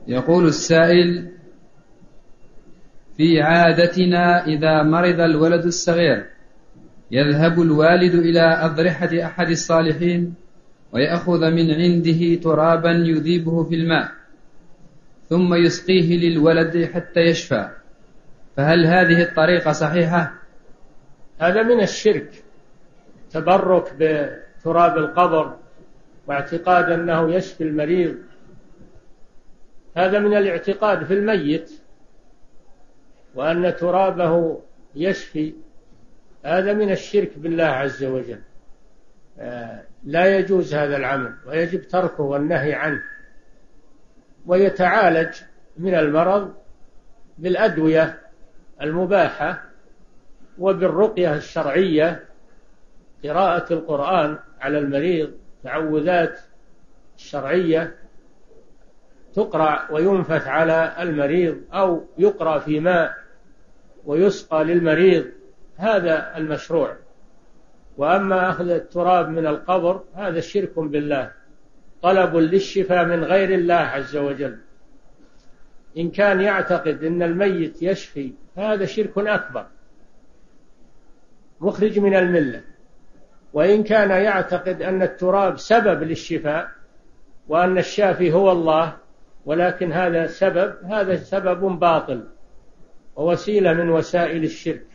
يقول السائل: في عادتنا إذا مرض الولد الصغير يذهب الوالد إلى أضرحة أحد الصالحين ويأخذ من عنده ترابا يذيبه في الماء ثم يسقيه للولد حتى يشفى، فهل هذه الطريقة صحيحة؟ هذا من الشرك، تبرك بتراب القبر واعتقاد أنه يشفي المريض، هذا من الاعتقاد في الميت وأن ترابه يشفي، هذا من الشرك بالله عز وجل. لا يجوز هذا العمل ويجب تركه والنهي عنه، ويتعالج من المرض بالأدوية المباحة وبالرقية الشرعية، قراءة القرآن على المريض، تعوذات الشرعية تقرأ وينفث على المريض أو يقرأ في ماء ويسقى للمريض، هذا المشروع. وأما أخذ التراب من القبر هذا شرك بالله، طلب للشفاء من غير الله عز وجل. إن كان يعتقد أن الميت يشفي هذا شرك أكبر مخرج من الملة، وإن كان يعتقد أن التراب سبب للشفاء وأن الشافي هو الله، ولكن هذا سبب باطل ووسيلة من وسائل الشرك.